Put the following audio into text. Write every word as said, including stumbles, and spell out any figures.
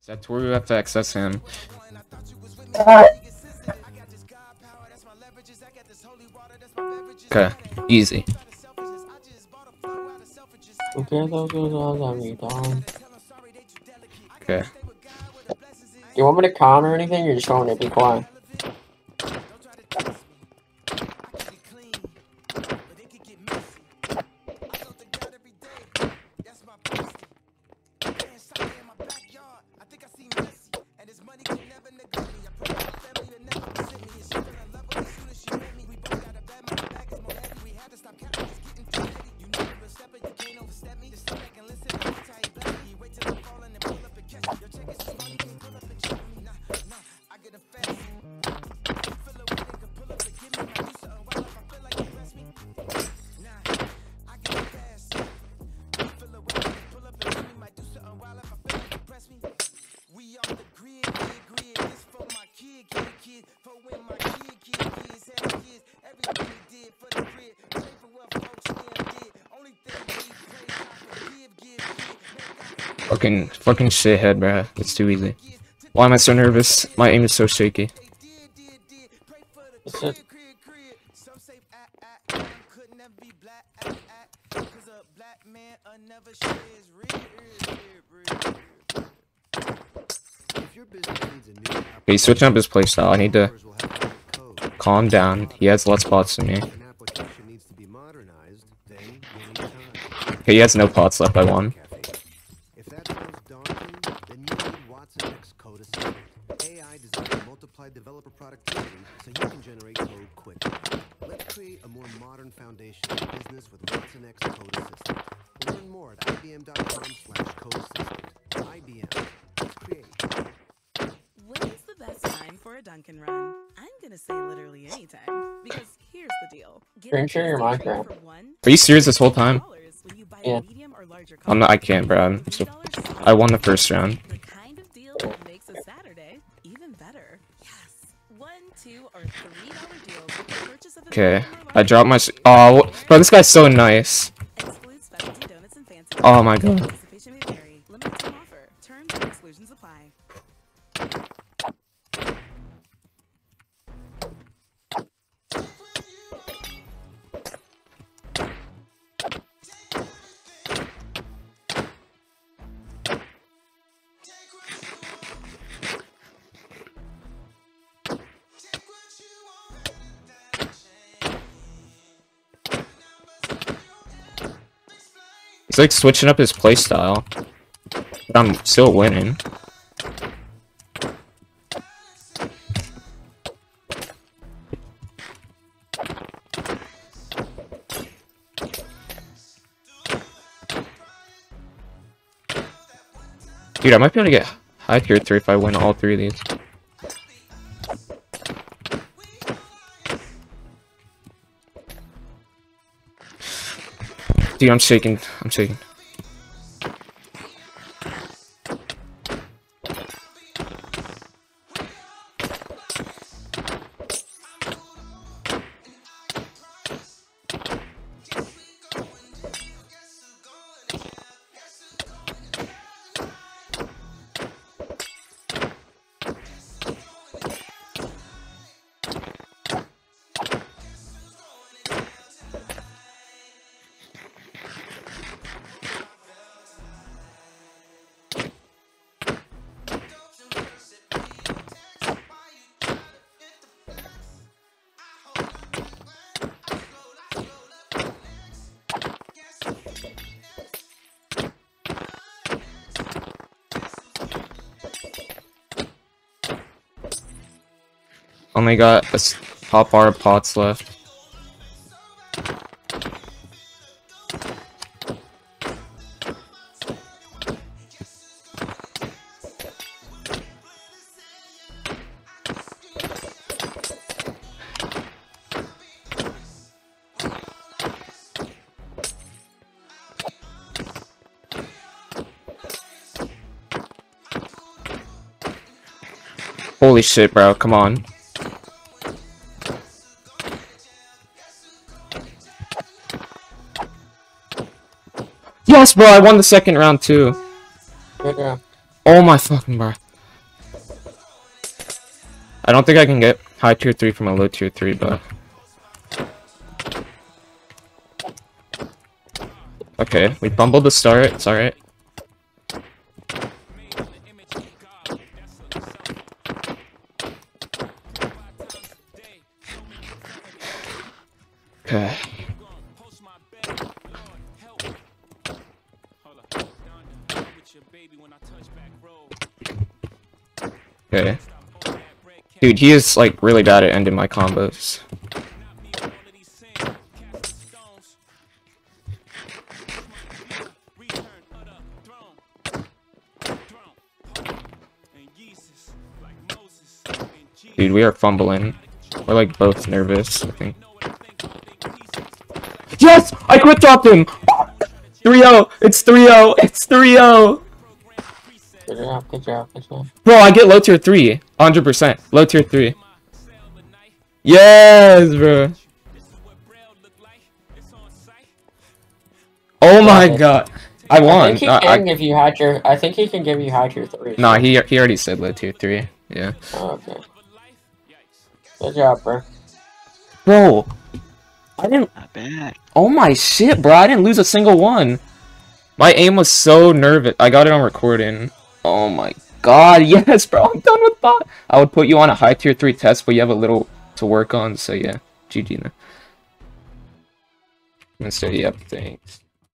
That's where we have to access him. Okay, easy. Okay. You want me to comment or anything? Or you're just going to be quiet? Fucking, fucking shithead, bruh. It's too easy. Why am I so nervous? My aim is so shaky. He's switching up his playstyle. I need to calm down. He has less pots than me. Okay, he has no pots left by one. Developer productivity so you can generate code quickly. Let's create a more modern foundation of business with Watson X Code Assistant. Learn more at I B M dot com slash code assistant. I B M. Let's create. When's the best time for a Dunkin' run? I'm gonna say literally any time, because here's the deal. Pretty sure you're Minecraft. Are you serious this whole time? Yeah. I'm not. I can't, bro. I'm so, I won the first round. The kind of deal that makes a Saturday even better. Yes. One, two, or three dollar deals with the purchase of a Okay, I dropped my. Oh, bro, this guy's so nice. excludes specialty donuts and fancy. Oh my god. Participation may vary. Limited time offer. Terms and exclusions apply. He's like switching up his playstyle, but I'm still winning. Dude, I might be able to get high tier three if I win all three of these. Dude, I'm shaking. I'm shaking. Only got a top bar of pots left. Holy shit, bro, come on. Yes, bro, I won the second round too. Good job. Oh my fucking bro. I don't think I can get high tier three from a low tier three, but okay, we bumbled the start. It's alright. Okay. Okay. Dude, he is like really bad at ending my combos. Dude, we are fumbling. We're like both nervous, I think. Yes! I quit dropped him! three oh! It's three oh! It's three oh! Good job, good job, good job. Bro, I get low tier three. one hundred percent. Low tier three. Yes, bro. Oh my god. I won. I think he uh, can I, give you high tier. I think he can give you high tier three. nah, he, he already said low tier three. Yeah. Oh, okay. Good job, bro. Bro. I didn't. Not bad. Oh my shit, bro. I didn't lose a single one. My aim was so nervous. I got it on recording. Oh my god. Yes, bro. I'm done with bot. I would put you on a high tier three test, but you have a little to work on. So yeah. G G now. Mister Yep, thanks.